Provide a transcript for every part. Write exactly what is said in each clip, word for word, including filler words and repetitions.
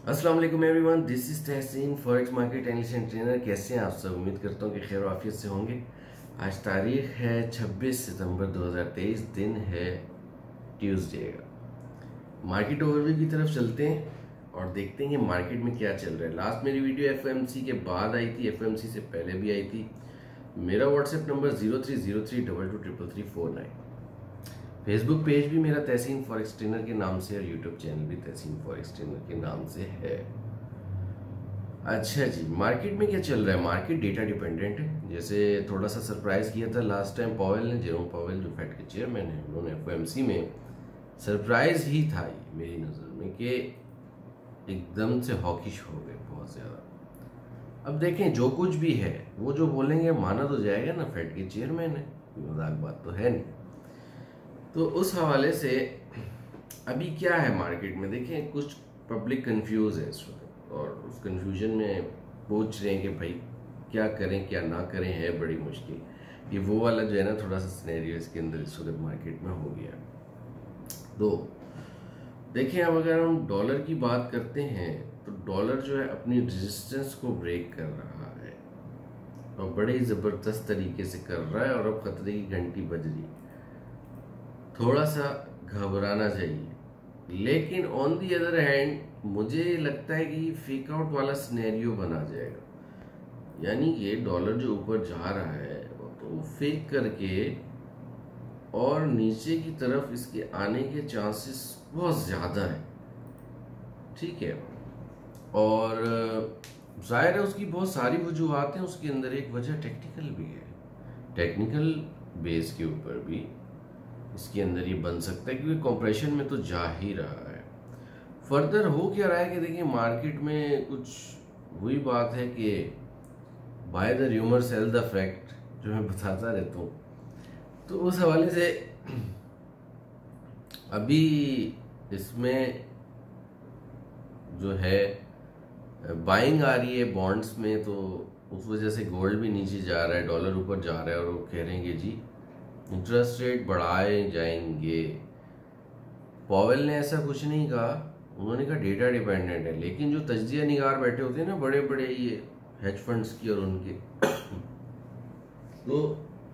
अस्सलाम वालेकुम everyone, this is Tahseen forex market analyst and trainer. कैसे हैं आप सब? उम्मीद करता हूँ कि खैर आफियत से होंगे। आज तारीख है छब्बीस सितंबर दो हज़ार तेईस, दिन है ट्यूसडे का। मार्केट ओवरव्यू की तरफ चलते हैं और देखते हैं कि मार्केट में क्या चल रहा है। लास्ट मेरी वीडियो एफओएमसी के बाद आई थी, एफओएमसी से पहले भी आई थी। मेरा WhatsApp number zero three zero three double two triple three four nine. Facebook page भी मेरा तहसीन फॉरेक्स ट्रेनर के नाम से और यूट्यूब चैनल भी तहसीन फॉरेक्स ट्रेनर के नाम से है। अच्छा जी, मार्केट में क्या चल रहा है? मार्केट डेटा डिपेंडेंट है। जैसे थोड़ा सा सरप्राइज किया था लास्ट टाइम पॉवेल ने, जेरोम पॉवेल जो फेड के चेयरमैन है, उन्होंने एफओएमसी में सरप्राइज ही था ये मेरी नज़र में कि एकदम से हॉकिश हो गए बहुत ज़्यादा। अब देखें, जो कुछ भी है वो जो बोलेंगे माना तो जाएगा ना, फेड के चेयरमैन है, मजाक बात तो है नहीं। तो उस हवाले से अभी क्या है मार्केट में, देखें कुछ पब्लिक कंफ्यूज है इस वक्त और उस कंफ्यूजन में पूछ रहे हैं कि भाई क्या करें क्या ना करें, है बड़ी मुश्किल। ये वो वाला जो है ना थोड़ा सा सिनेरियो इसके अंदर इस वक्त मार्केट में हो गया। तो देखें, अब अगर हम डॉलर की बात करते हैं तो डॉलर जो है अपनी रेजिस्टेंस को ब्रेक कर रहा है और बड़े ज़बरदस्त तरीके से कर रहा है और अब खतरे की घंटी बज रही है। थोड़ा सा घबराना चाहिए, लेकिन ऑन दी अदर हैंड मुझे लगता है कि फेक आउट वाला सिनेरियो बना जाएगा। यानी कि डॉलर जो ऊपर जा रहा है तो फेक करके और नीचे की तरफ इसके आने के चांसेस बहुत ज़्यादा है, ठीक है। और जाहिर है उसकी बहुत सारी वजूहात हैं, उसके अंदर एक वजह टेक्निकल भी है। टेक्निकल बेस के ऊपर भी इसके अंदर ये बन सकता है क्योंकि कंप्रेशन में तो जा ही रहा है। फर्दर हो क्या रहा है कि देखिए मार्केट में कुछ हुई बात है कि buy the rumour sell the fact, जो मैं बताता रहता हूँ। तो उस हवाले से अभी इसमें जो है बाइंग आ रही है बॉन्ड्स में, तो उस वजह से गोल्ड भी नीचे जा रहा है, डॉलर ऊपर जा रहा है और वो कह रहे हैं कि जी इंटरेस्ट रेट बढ़ाए जाएंगे। पॉवेल ने ऐसा कुछ नहीं कहा, उन्होंने कहा डेटा डिपेंडेंट है। लेकिन जो तज्जिया निगार बैठे होते हैं ना बड़े बड़े ये हेज फंड्स की और उनके तो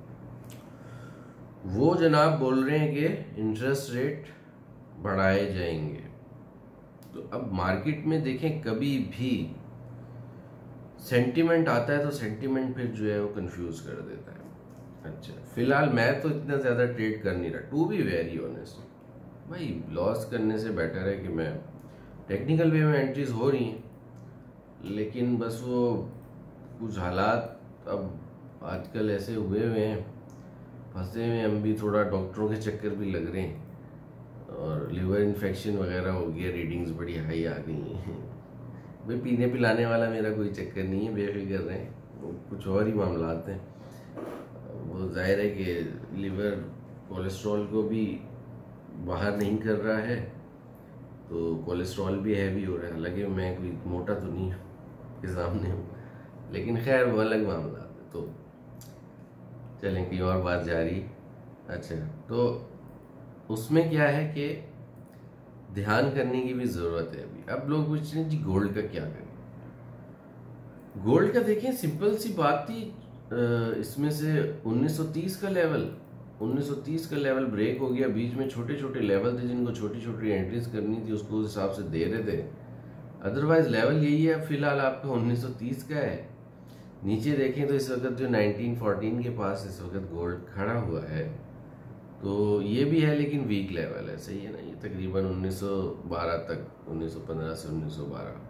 वो जनाब बोल रहे हैं कि इंटरेस्ट रेट बढ़ाए जाएंगे। तो अब मार्केट में देखें, कभी भी सेंटिमेंट आता है तो सेंटिमेंट फिर जो है वो कंफ्यूज कर देता है। अच्छा, फिलहाल मैं तो इतना ज़्यादा ट्रेड कर नहीं रहा, टू बी वेरी ऑनेस्ट। भाई लॉस करने से बेटर है कि मैं टेक्निकल वे में एंट्रीज हो रही हैं, लेकिन बस वो कुछ हालात अब आजकल ऐसे हुए हुए हैं, फंसे हुए हम भी, थोड़ा डॉक्टरों के चक्कर भी लग रहे हैं और लिवर इन्फेक्शन वगैरह हो गया, रीडिंग्स बड़ी हाई आ गई हैं। भाई पीने पिलाने वाला मेरा कोई चक्कर नहीं है, बेफिक्र रहें, वो कुछ और ही मामला आते हैं। वो जाहिर है कि लिवर कोलेस्ट्रॉल को भी बाहर नहीं कर रहा है, तो कोलेस्ट्रॉल भी हैवी हो रहा है। हालांकि मैं कोई मोटा तो नहीं के सामने हूँ, लेकिन खैर वो अलग मामला है। तो चलें कहीं और बात जारी। अच्छा, तो उसमें क्या है कि ध्यान करने की भी ज़रूरत है। अभी अब लोग पूछ रहे हैं जी गोल्ड का क्या करें। गोल्ड का देखें, सिंपल सी बात थी, इसमें से उन्नीस सौ तीस का लेवल उन्नीस सौ तीस का लेवल ब्रेक हो गया। बीच में छोटे छोटे लेवल थे जिनको छोटी छोटी एंट्रीज करनी थी, उसको उस हिसाब से दे रहे थे। अदरवाइज लेवल यही है फिलहाल आपका उन्नीस सौ तीस का है। नीचे देखें तो इस वक्त जो नाइनटीन फोर्टीन के पास इस वक्त गोल्ड खड़ा हुआ है, तो ये भी है लेकिन वीक लेवल है, सही है ना। ये तकरीबन उन्नीस सौ बारह तक, उन्नीस सौ पंद्रह से उन्नीस सौ बारह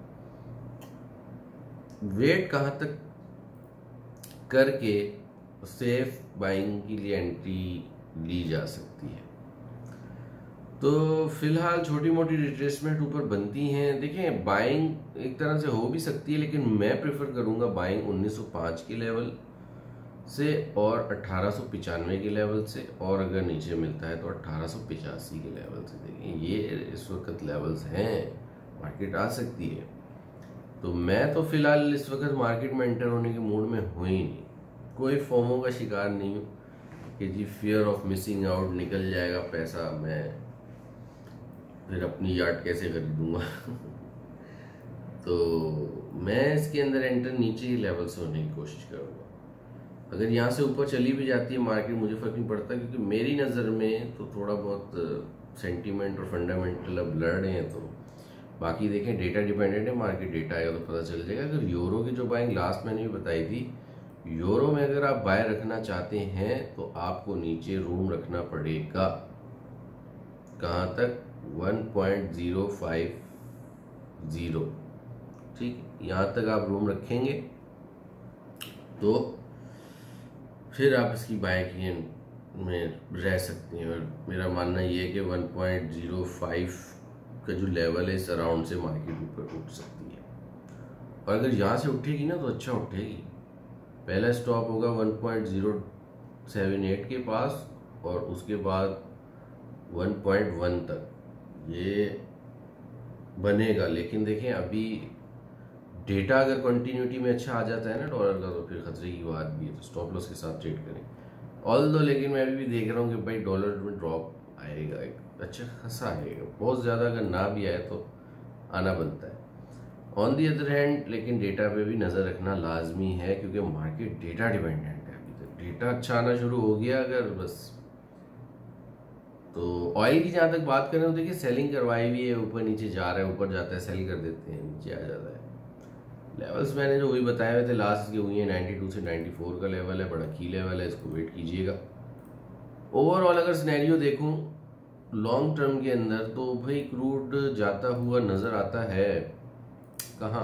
वेट कहाँ तक करके सेफ बाइंग के लिए एंट्री ली जा सकती है। तो फिलहाल छोटी मोटी रिट्रेसमेंट ऊपर बनती हैं। देखें, बाइंग एक तरह से हो भी सकती है, लेकिन मैं प्रेफर करूंगा बाइंग उन्नीस सौ पाँच के लेवल से और अठारह सौ पिचानवे के लेवल से, और अगर नीचे मिलता है तो अठारह सौ पिचासी के लेवल से। देखें ये इस वक्त लेवल्स हैं, मार्केट आ सकती है। तो मैं तो फिलहाल इस वक्त मार्केट में एंटर होने के मूड में हूँ ही नहीं, कोई फोमो का शिकार नहीं हूँ कि जी फियर ऑफ मिसिंग आउट, निकल जाएगा पैसा, मैं फिर अपनी यार्ड कैसे खरीदूंगा। तो मैं इसके अंदर एंटर नीचे ही लेवल से होने की कोशिश करूँगा। अगर यहाँ से ऊपर चली भी जाती है मार्केट मुझे फ़र्क नहीं पड़ता, क्योंकि मेरी नज़र में तो थोड़ा बहुत सेंटीमेंट और फंडामेंटल अब लड़ रहे हैं। तो बाकी देखें, डेटा डिपेंडेंट है मार्केट, डेटा आएगा तो पता चल जाएगा। अगर यूरो की जो बाइंग लास्ट मैंने भी बताई थी, यूरो में अगर आप बाय रखना चाहते हैं तो आपको नीचे रूम रखना पड़ेगा। कहाँ तक? One point zero five zero. ठीक है, यहाँ तक आप रूम रखेंगे तो फिर आप इसकी बाय किए में रह सकते हैं। और मेरा मानना ये है कि वन पॉइंट ज़ीरो फाइव का जो लेवल है इस अराउंड से मार्केट ऊपर उठ सकती है। और अगर यहाँ से उठेगी ना तो अच्छा उठेगी। पहला स्टॉप होगा one point zero seven eight के पास और उसके बाद वन पॉइंट वन तक ये बनेगा। लेकिन देखें, अभी डेटा अगर कंटिन्यूटी में अच्छा आ जाता है ना डॉलर का तो फिर खतरे की बात भी है, तो स्टॉप लॉस के साथ ट्रेड करें। ऑल दो लेकिन मैं अभी भी देख रहा हूँ कि भाई डॉलर में ड्रॉप आएगा, एक अच्छा खासा आएगा। बहुत ज़्यादा अगर ना भी आए तो आना बनता है। ऑन दी अदर हैंड लेकिन डेटा पे भी नज़र रखना लाजमी है, क्योंकि मार्केट डेटा डिपेंडेंट है। अभी तक डेटा अच्छा आना शुरू हो गया अगर बस। तो ऑयल की जहाँ तक बात करें तो देखिए सेलिंग करवाई हुई है, ऊपर नीचे जा रहा है, ऊपर जाता है सेल कर देते हैं, नीचे आ जाता है। लेवल्स मैंने जो वही बताए हुए थे लास्ट के हुई है, नाइन्टी टू से नाइन्टी फोर का लेवल है, बड़ा की लेवल है, इसको वेट कीजिएगा। ओवरऑल अगर सिनेरियो देखूं लॉन्ग टर्म के अंदर तो भाई क्रूड जाता हुआ नज़र आता है। कहाँ?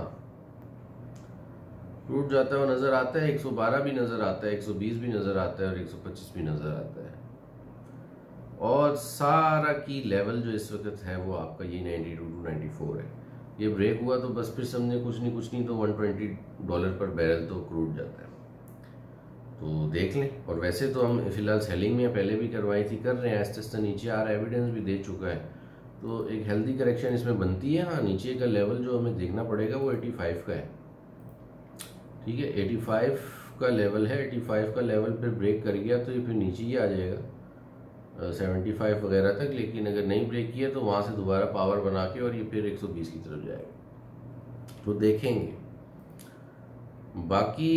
क्रूड जाता हुआ नज़र आता है, एक सौ बारह भी नज़र आता है, एक सौ बीस भी नज़र आता है और एक सौ पच्चीस भी नज़र आता है। और सारा की लेवल जो इस वक्त है वो आपका ये ninety two to ninety four है। ये ब्रेक हुआ तो बस फिर समझे कुछ नहीं कुछ नहीं तो one twenty dollar per barrel तो क्रूड जाता है। तो देख लें। और वैसे तो हम फिलहाल सेलिंग में पहले भी करवाई थी, कर रहे हैं, आस्ते आस्ते नीचे आ रहा है, एविडेंस भी दे चुका है। तो एक हेल्दी करेक्शन इसमें बनती है। हाँ, नीचे का लेवल जो हमें देखना पड़ेगा वो एटी फाइव का है। ठीक है, एटी फाइव का लेवल है, एटी फाइव का लेवल फिर ब्रेक कर गया तो ये फिर नीचे ही आ जाएगा सेवेंटी फाइव वगैरह तक। लेकिन अगर नहीं ब्रेक किया तो वहाँ से दोबारा पावर बना के और ये फिर एक सौ बीस की तरफ जाएगा। तो देखेंगे। बाकी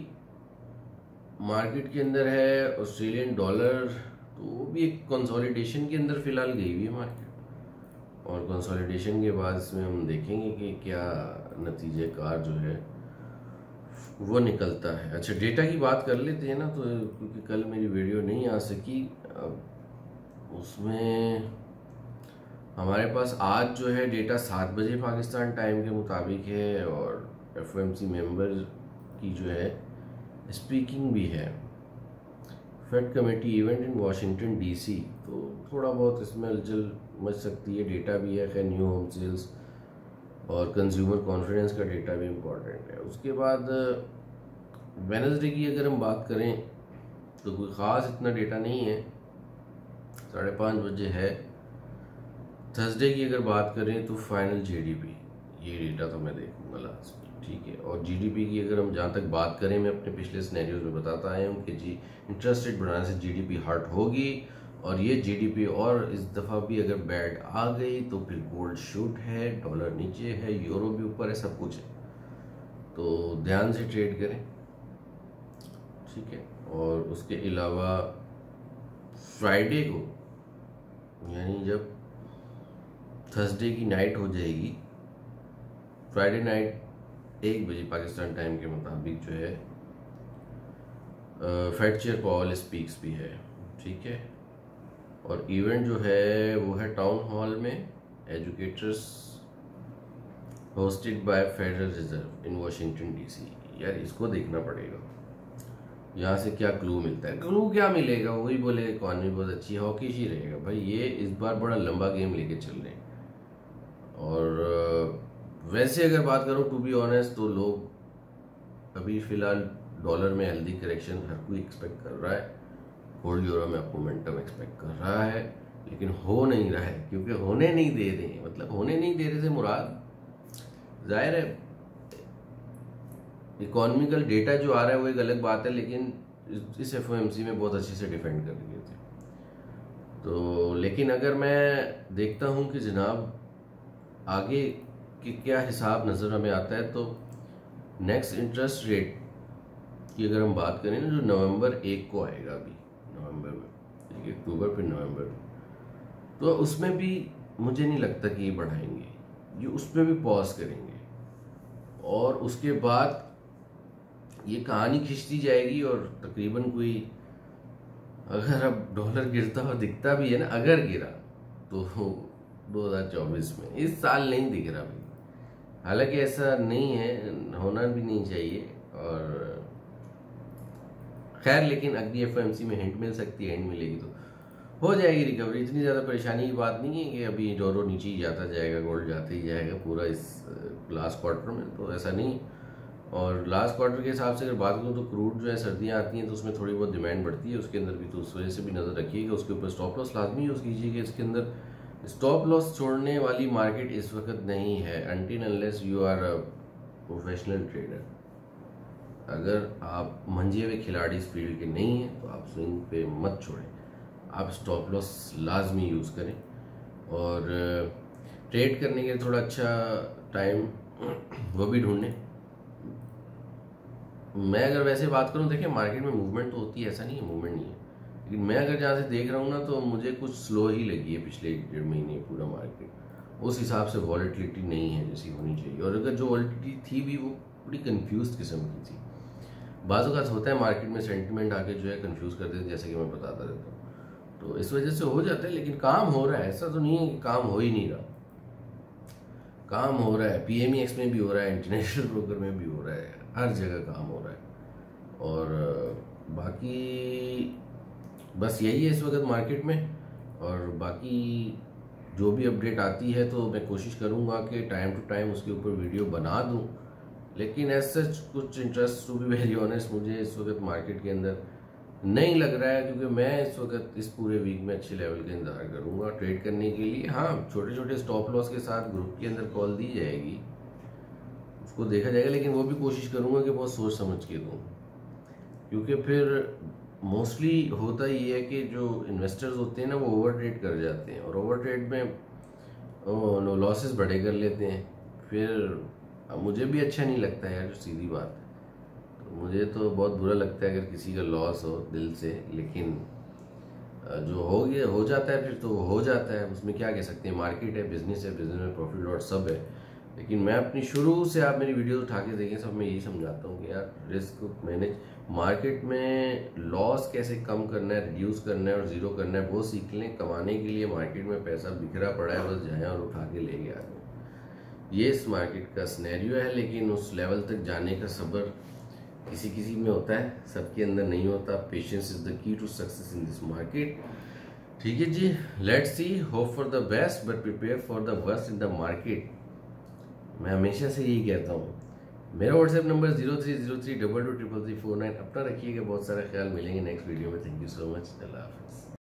मार्केट के अंदर है ऑस्ट्रेलियन डॉलर, तो वो भी एक कंसोलिडेशन के अंदर फिलहाल गई हुई है मार्केट। और कंसोलिडेशन के बाद इसमें हम देखेंगे कि क्या नतीजे कार जो है वो निकलता है। अच्छा, डेटा की बात कर लेते हैं ना, तो क्योंकि कल मेरी वीडियो नहीं आ सकी, अब उसमें हमारे पास आज जो है डेटा सात बजे पाकिस्तान टाइम के मुताबिक है और F O M C member की जो है स्पीकिंग भी है। Fed committee event in Washington DC, तो थोड़ा बहुत इसमें हलचल मच सकती है। डेटा भी है, खैर न्यू होम सेल्स और कंज्यूमर कॉन्फिडेंस का डेटा भी इम्पॉर्टेंट है। उसके बाद वेडनेसडे की अगर हम बात करें तो कोई ख़ास इतना डेटा नहीं है, साढ़े पाँच बजे है। थर्सडे की अगर बात करें तो फाइनल जीडीपी, ये डेटा तो मैं देखूंगा लास्ट। ठीक है, और जीडीपी की अगर हम जहाँ तक बात करें, मैं अपने पिछले सिनेरियोज में बताता आया हूँ कि जी इंटरेस्ट रेट बढ़ाने से जीडीपी हर्ट होगी और ये जीडीपी और इस दफ़ा भी अगर बैड आ गई तो फिर गोल्ड शूट है, डॉलर नीचे है, यूरो भी ऊपर है, सब कुछ है। तो ध्यान से ट्रेड करें। ठीक है, और उसके अलावा फ्राइडे को यानी जब थर्सडे की नाइट हो जाएगी, फ्राइडे नाइट एक बजे पाकिस्तान टाइम के मुताबिक जो है फेड चेयर पावल स्पीक्स भी है। ठीक है, और इवेंट जो है वो है टाउन हॉल में, educators hosted by Federal Reserve in Washington DC. यार इसको देखना पड़ेगा, यहाँ से क्या क्लू मिलता है। क्लू क्या मिलेगा, वही बोले इकॉनमी बहुत अच्छी है, हॉकिश ही रहेगा भाई। ये इस बार बड़ा लंबा गेम लेके चल रहे हैं। और वैसे अगर बात करूँ टू बी ऑनेस्ट तो लोग अभी फिलहाल डॉलर में हेल्दी करेक्शन हर कोई एक्सपेक्ट कर रहा है, गोल्ड यूरो में अप मोमेंटम एक्सपेक्ट कर रहा है, लेकिन हो नहीं रहा है क्योंकि होने नहीं दे रहे। मतलब होने नहीं दे रहे थे मुराद, जाहिर है इकोनॉमिकल डेटा जो आ रहा है वो एक अलग बात है, लेकिन इस एफ ओ एम सी में बहुत अच्छे से डिफेंड कर लिए थे। तो लेकिन अगर मैं देखता हूँ कि जनाब आगे कि क्या हिसाब नज़र हमें आता है, तो नेक्स्ट इंटरेस्ट रेट की अगर हम बात करें ना, जो नवंबर एक को आएगा अभी नवंबर में, ठीक है, अक्टूबर फिर नवंबर में, तो उसमें भी मुझे नहीं लगता कि ये बढ़ाएंगे, ये उसमें भी पॉज करेंगे और उसके बाद ये कहानी खिंचती जाएगी और तकरीबन कोई, अगर अब डॉलर गिरता हुआ दिखता भी है ना, अगर गिरा तो दो हज़ार चौबीस में, इस साल नहीं दिख रहा भाई। हालांकि ऐसा नहीं है, होना भी नहीं चाहिए, और खैर लेकिन अगली एफ ओ एम सी में हिंट मिल सकती है, हिंट मिलेगी तो हो जाएगी रिकवरी। इतनी ज़्यादा परेशानी की बात नहीं है कि अभी डॉलर नीचे ही जाता जाएगा, गोल्ड जाते ही जाएगा पूरा इस लास्ट क्वार्टर में, तो ऐसा नहीं। और लास्ट क्वार्टर के हिसाब से अगर बात करूँ तो क्रूड जो है, सर्दियाँ आती हैं तो उसमें थोड़ी बहुत डिमांड बढ़ती है, उसके अंदर भी, तो उस वजह से भी नज़र रखिएगा। उसके ऊपर स्टॉप लॉस लाजमी यूज़ कीजिएगा। इसके अंदर स्टॉप लॉस छोड़ने वाली मार्केट इस वक्त नहीं है, until unless you are a professional trader. अगर आप मंझे हुए खिलाड़ी इस फील्ड के नहीं हैं तो आप स्विंग पे मत छोड़ें, आप स्टॉप लॉस लाजमी यूज़ करें। और ट्रेड करने के लिए थोड़ा अच्छा टाइम वो भी ढूंढें। मैं अगर वैसे बात करूं, देखिए मार्केट में मूवमेंट तो होती है, ऐसा नहीं है मूवमेंट नहीं है, लेकिन मैं अगर जहाँ से देख रहा हूँ ना, तो मुझे कुछ स्लो ही लगी है पिछले एक डेढ़ महीने पूरा मार्केट। उस हिसाब से वॉलेटिलिटी नहीं है जैसी होनी चाहिए, और अगर जो वॉलेटिलिटी थी भी वो बड़ी कंफ्यूज किस्म की थी। बाज़ औक़ात होता है मार्केट में सेंटिमेंट आके जो है कंफ्यूज कर देते, जैसे कि मैं बताता रहता हूँ, तो इस वजह से हो जाता है। लेकिन काम हो रहा है, ऐसा तो नहीं है कि काम हो ही नहीं रहा, काम हो रहा है। पी एम ई एक्स में भी हो रहा है, इंटरनेशनल ब्रोकर में भी हो रहा है, हर जगह काम हो रहा है। और बाकी बस यही है इस वक्त मार्केट में। और बाकी जो भी अपडेट आती है तो मैं कोशिश करूँगा कि टाइम टू टाइम उसके ऊपर वीडियो बना दूँ, लेकिन एज सच कुछ interest, to be very honest, मुझे इस वक्त मार्केट के अंदर नहीं लग रहा है, क्योंकि मैं इस वक्त इस पूरे वीक में अच्छे लेवल का इंतजार करूँगा ट्रेड करने के लिए। हाँ, छोटे छोटे स्टॉप लॉस के साथ ग्रुप के अंदर कॉल दी जाएगी, उसको देखा जाएगा, लेकिन वो भी कोशिश करूँगा कि बहुत सोच समझ के दूँ, क्योंकि फिर मोस्टली होता ये है कि जो इन्वेस्टर्स होते हैं ना, वो ओवर ट्रेड कर जाते हैं, और ओवर ट्रेड में लॉसेस बड़े कर लेते हैं। फिर मुझे भी अच्छा नहीं लगता है यार, जो सीधी बात है, तो मुझे तो बहुत बुरा लगता है अगर किसी का लॉस हो दिल से, लेकिन जो हो गया हो जाता है, फिर तो हो जाता है, उसमें क्या कह सकते हैं। मार्केट है, बिजनेस है, बिजनेस में प्रॉफिट लॉस सब है। लेकिन मैं अपनी शुरू से, आप मेरी वीडियो उठा के देखें, सब मैं यही समझाता हूँ कि यार रिस्क मैनेज, मार्केट में लॉस कैसे कम करना है, रिड्यूस करना है और ज़ीरो करना है, वो सीख लें। कमाने के लिए मार्केट में पैसा बिखरा पड़ा है, बस जाएं और उठा के ले गया। ये इस मार्केट का सिनेरियो है, लेकिन उस लेवल तक जाने का सब्र किसी किसी में होता है, सबके अंदर नहीं होता। Patience is the key to success in this market. ठीक है जी, let's see, hope for the best but prepare for the worst in the market. मैं हमेशा से यही कहता हूँ। मेरा WhatsApp number zero three zero three double two triple three four nine. अपना रखिएगा बहुत सारा ख्याल। मिलेंगे नेक्स्ट वीडियो में। Thank you so much. अल्लाह हाफिज़।